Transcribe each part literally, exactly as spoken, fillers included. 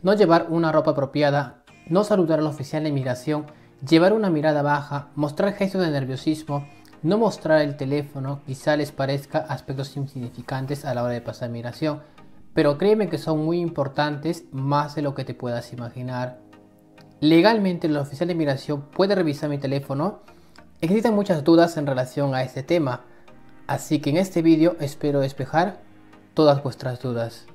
no llevar una ropa apropiada, no saludar al oficial de inmigración, llevar una mirada baja, mostrar gestos de nerviosismo, no mostrar el teléfono, quizá les parezca aspectos insignificantes a la hora de pasar migración, pero créeme que son muy importantes, más de lo que te puedas imaginar. Legalmente el oficial de inmigración puede revisar mi teléfono. Existen muchas dudas en relación a este tema, así que en este vídeo espero despejar todas vuestras dudas.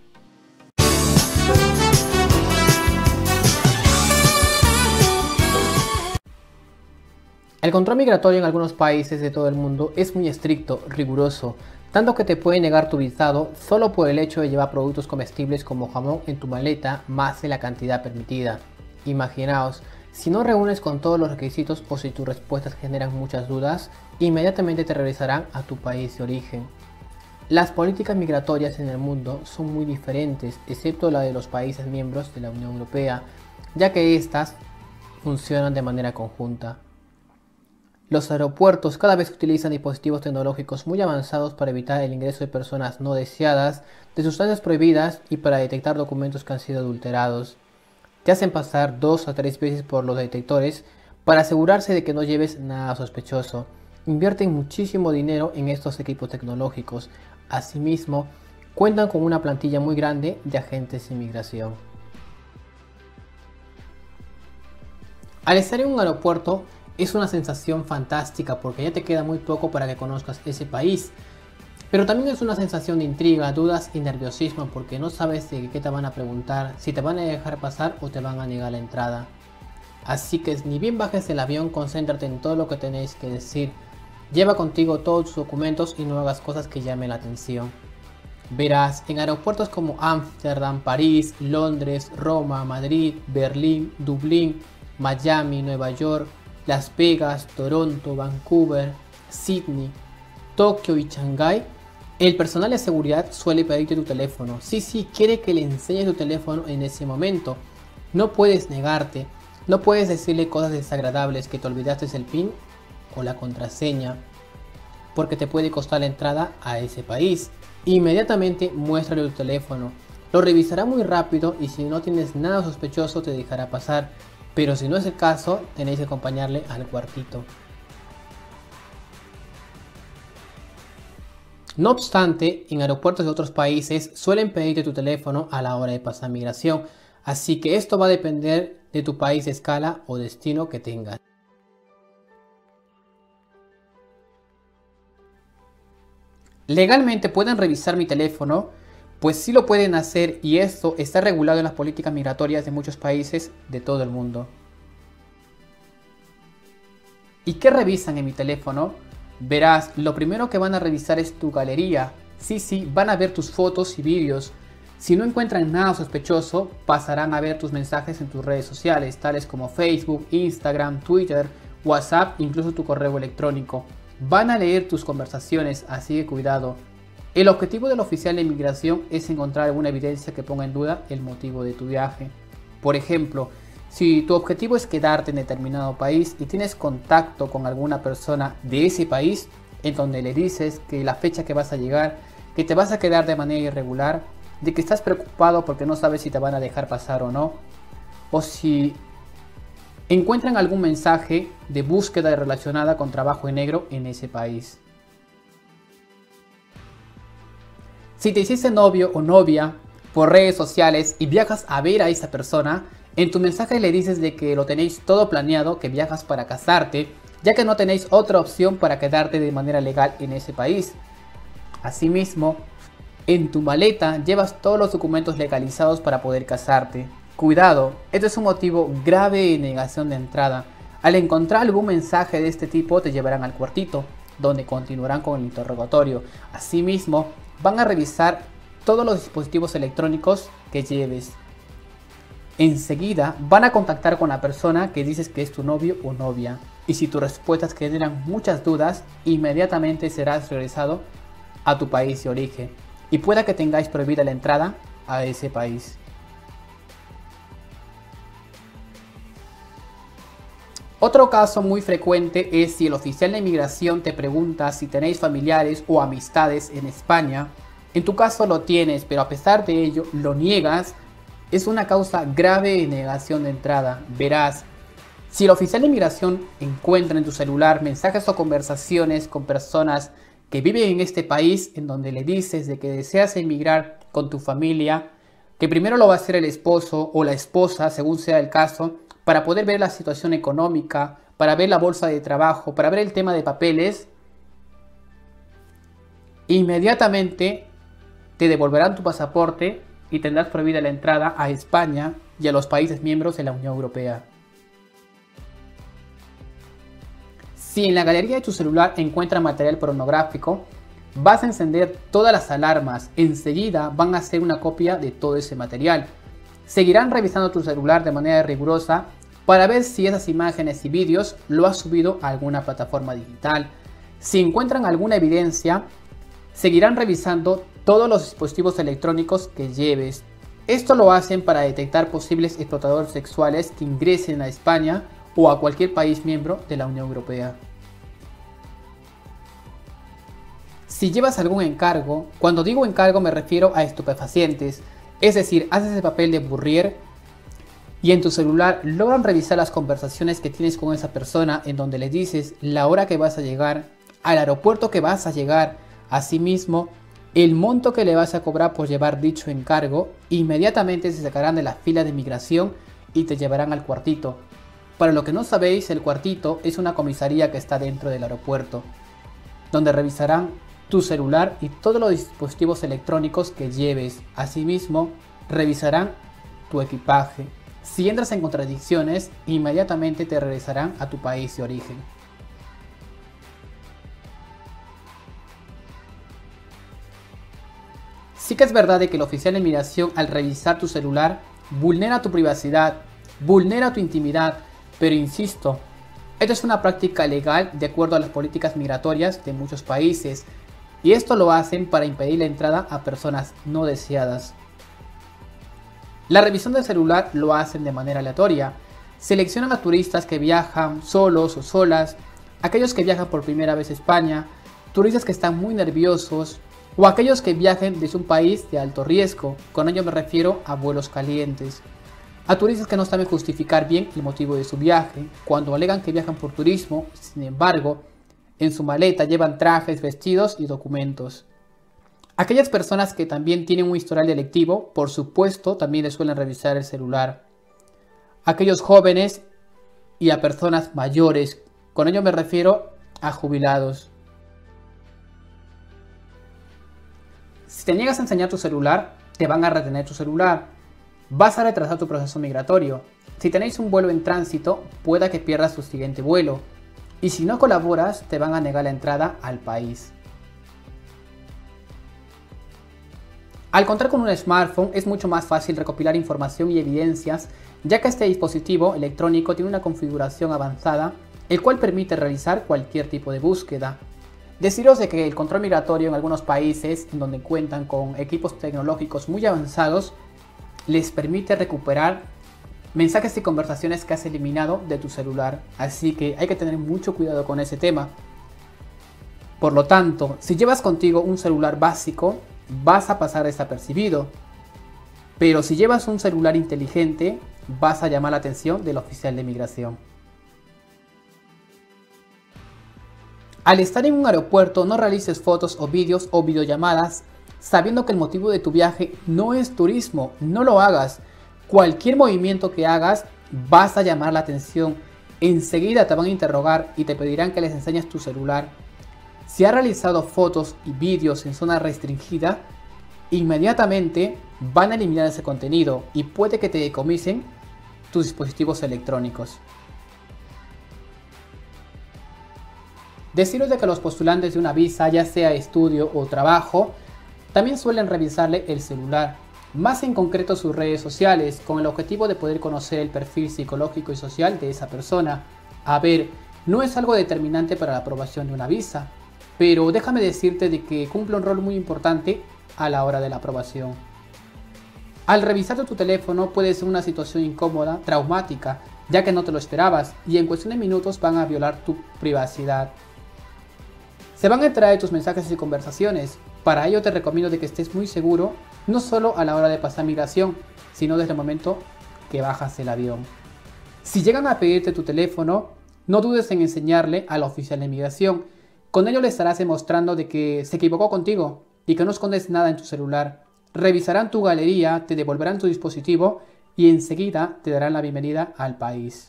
El control migratorio en algunos países de todo el mundo es muy estricto, riguroso, tanto que te puede negar tu visado solo por el hecho de llevar productos comestibles como jamón en tu maleta más de la cantidad permitida. Imaginaos, si no reúnes con todos los requisitos o si tus respuestas generan muchas dudas, inmediatamente te regresarán a tu país de origen. Las políticas migratorias en el mundo son muy diferentes, excepto la de los países miembros de la Unión Europea, ya que estas funcionan de manera conjunta. Los aeropuertos cada vez utilizan dispositivos tecnológicos muy avanzados para evitar el ingreso de personas no deseadas, de sustancias prohibidas y para detectar documentos que han sido adulterados. Te hacen pasar dos a tres veces por los detectores para asegurarse de que no lleves nada sospechoso. Invierten muchísimo dinero en estos equipos tecnológicos. Asimismo, cuentan con una plantilla muy grande de agentes de inmigración. Al estar en un aeropuerto es una sensación fantástica porque ya te queda muy poco para que conozcas ese país. Pero también es una sensación de intriga, dudas y nerviosismo porque no sabes de qué te van a preguntar, si te van a dejar pasar o te van a negar la entrada. Así que ni bien bajes del avión, concéntrate en todo lo que tenéis que decir. Lleva contigo todos tus documentos y no hagas cosas que llamen la atención. Verás, en aeropuertos como Ámsterdam, París, Londres, Roma, Madrid, Berlín, Dublín, Miami, Nueva York, Las Vegas, Toronto, Vancouver, Sydney, Tokio y Shanghái, el personal de seguridad suele pedirte tu teléfono. Sí, sí, quiere que le enseñes tu teléfono en ese momento. No puedes negarte, no puedes decirle cosas desagradables, que te olvidaste el PIN o la contraseña, porque te puede costar la entrada a ese país. Inmediatamente muéstrale tu teléfono. Lo revisará muy rápido y si no tienes nada sospechoso te dejará pasar. Pero si no es el caso, tenéis que acompañarle al cuartito. No obstante, en aeropuertos de otros países suelen pedirte tu teléfono a la hora de pasar migración, así que esto va a depender de tu país de escala o destino que tengas. Legalmente pueden revisar mi teléfono, pues sí lo pueden hacer y esto está regulado en las políticas migratorias de muchos países de todo el mundo. ¿Y qué revisan en mi teléfono? Verás, lo primero que van a revisar es tu galería. Sí, sí, van a ver tus fotos y vídeos. Si no encuentran nada sospechoso, pasarán a ver tus mensajes en tus redes sociales, tales como Facebook, Instagram, Twitter, WhatsApp, incluso tu correo electrónico. Van a leer tus conversaciones, así que cuidado. El objetivo del oficial de inmigración es encontrar alguna evidencia que ponga en duda el motivo de tu viaje. Por ejemplo, si tu objetivo es quedarte en determinado país y tienes contacto con alguna persona de ese país, en donde le dices que la fecha que vas a llegar, que te vas a quedar de manera irregular, de que estás preocupado porque no sabes si te van a dejar pasar o no, o si encuentran algún mensaje de búsqueda relacionada con trabajo en negro en ese país. Si te hiciste novio o novia por redes sociales y viajas a ver a esa persona, en tu mensaje le dices de que lo tenéis todo planeado, que viajas para casarte, ya que no tenéis otra opción para quedarte de manera legal en ese país. Asimismo, en tu maleta llevas todos los documentos legalizados para poder casarte. Cuidado, esto es un motivo grave de negación de entrada. Al encontrar algún mensaje de este tipo te llevarán al cuartito, donde continuarán con el interrogatorio. Asimismo, van a revisar todos los dispositivos electrónicos que lleves. Enseguida van a contactar con la persona que dices que es tu novio o novia. Y si tus respuestas generan muchas dudas, inmediatamente serás regresado a tu país de origen. Y pueda que tengáis prohibida la entrada a ese país. Otro caso muy frecuente es si el oficial de inmigración te pregunta si tenéis familiares o amistades en España. En tu caso lo tienes, pero a pesar de ello lo niegas. es una causa grave de negación de entrada. Verás, si el oficial de inmigración encuentra en tu celular mensajes o conversaciones con personas que viven en este país, en donde le dices de que deseas emigrar con tu familia, que primero lo va a hacer el esposo o la esposa, según sea el caso, para poder ver la situación económica, para ver la bolsa de trabajo, para ver el tema de papeles, inmediatamente te devolverán tu pasaporte y tendrás prohibida la entrada a España y a los países miembros de la Unión Europea. Si en la galería de tu celular encuentras material pornográfico, vas a encender todas las alarmas. Enseguida van a hacer una copia de todo ese material. Seguirán revisando tu celular de manera rigurosa para ver si esas imágenes y vídeos lo has subido a alguna plataforma digital. Si encuentran alguna evidencia, seguirán revisando todos los dispositivos electrónicos que lleves. Esto lo hacen para detectar posibles explotadores sexuales que ingresen a España o a cualquier país miembro de la Unión Europea. Si llevas algún encargo, cuando digo encargo me refiero a estupefacientes, es decir, haces el papel de burrier y en tu celular logran revisar las conversaciones que tienes con esa persona en donde le dices la hora que vas a llegar, al aeropuerto que vas a llegar, asimismo el monto que le vas a cobrar por llevar dicho encargo. Inmediatamente se sacarán de la fila de migración y te llevarán al cuartito. Para lo que no sabéis, el cuartito es una comisaría que está dentro del aeropuerto, donde revisarán tu celular y todos los dispositivos electrónicos que lleves. Asimismo, revisarán tu equipaje. Si entras en contradicciones, inmediatamente te regresarán a tu país de origen. Sí que es verdad de que el oficial de inmigración, al revisar tu celular, vulnera tu privacidad, vulnera tu intimidad, pero insisto, esto es una práctica legal de acuerdo a las políticas migratorias de muchos países, y esto lo hacen para impedir la entrada a personas no deseadas. La revisión del celular lo hacen de manera aleatoria. Seleccionan a turistas que viajan solos o solas, aquellos que viajan por primera vez a España, turistas que están muy nerviosos o aquellos que viajen desde un país de alto riesgo. Con ello me refiero a vuelos calientes. A turistas que no saben justificar bien el motivo de su viaje, cuando alegan que viajan por turismo, sin embargo, en su maleta llevan trajes, vestidos y documentos. Aquellas personas que también tienen un historial delictivo, por supuesto, también les suelen revisar el celular. Aquellos jóvenes y a personas mayores, con ello me refiero a jubilados. Si te niegas a enseñar tu celular, te van a retener tu celular. Vas a retrasar tu proceso migratorio. Si tenéis un vuelo en tránsito, pueda que pierdas tu siguiente vuelo. Y si no colaboras, te van a negar la entrada al país. Al contar con un smartphone es mucho más fácil recopilar información y evidencias, ya que este dispositivo electrónico tiene una configuración avanzada, el cual permite realizar cualquier tipo de búsqueda. Deciros de que el control migratorio en algunos países, en donde cuentan con equipos tecnológicos muy avanzados, les permite recuperar mensajes y conversaciones que has eliminado de tu celular. Así que hay que tener mucho cuidado con ese tema. Por lo tanto, si llevas contigo un celular básico, vas a pasar desapercibido. Pero si llevas un celular inteligente, vas a llamar la atención del oficial de migración. Al estar en un aeropuerto, no realices fotos o vídeos o videollamadas sabiendo que el motivo de tu viaje no es turismo. No lo hagas. Cualquier movimiento que hagas vas a llamar la atención. Enseguida te van a interrogar y te pedirán que les enseñes tu celular. Si has realizado fotos y vídeos en zona restringida, inmediatamente van a eliminar ese contenido y puede que te decomisen tus dispositivos electrónicos. Deciros de que los postulantes de una visa, ya sea estudio o trabajo, también suelen revisarle el celular, más en concreto sus redes sociales, con el objetivo de poder conocer el perfil psicológico y social de esa persona. A ver, no es algo determinante para la aprobación de una visa, pero déjame decirte de que cumple un rol muy importante a la hora de la aprobación. Al revisar tu teléfono puede ser una situación incómoda, traumática, ya que no te lo esperabas y en cuestión de minutos van a violar tu privacidad. Se van a extraer tus mensajes y conversaciones. Para ello te recomiendo de que estés muy seguro no solo a la hora de pasar migración, sino desde el momento que bajas el avión. Si llegan a pedirte tu teléfono, no dudes en enseñarle al oficial de migración. Con ello le estarás demostrando de que se equivocó contigo y que no escondes nada en tu celular. Revisarán tu galería, te devolverán tu dispositivo y enseguida te darán la bienvenida al país.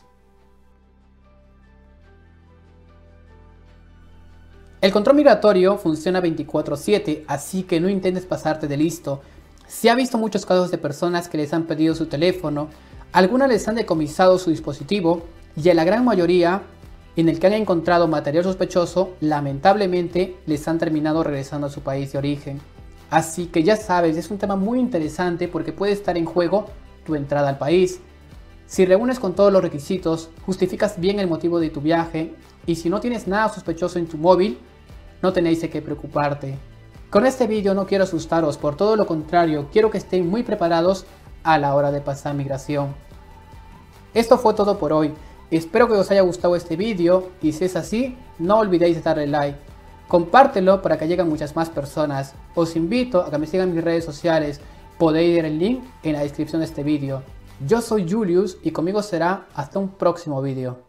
El control migratorio funciona veinticuatro siete, así que no intentes pasarte de listo. Se ha visto muchos casos de personas que les han pedido su teléfono, algunas les han decomisado su dispositivo y en la gran mayoría, en el que han encontrado material sospechoso, lamentablemente les han terminado regresando a su país de origen. Así que ya sabes, es un tema muy interesante porque puede estar en juego tu entrada al país. Si reúnes con todos los requisitos, justificas bien el motivo de tu viaje y si no tienes nada sospechoso en tu móvil, no tenéis de qué preocuparte. Con este vídeo no quiero asustaros, por todo lo contrario, quiero que estén muy preparados a la hora de pasar migración. Esto fue todo por hoy. Espero que os haya gustado este vídeo y si es así, no olvidéis de darle like. Compártelo para que lleguen muchas más personas. Os invito a que me sigan en mis redes sociales. Podéis ver el link en la descripción de este vídeo. Yo soy Julius y conmigo será hasta un próximo vídeo.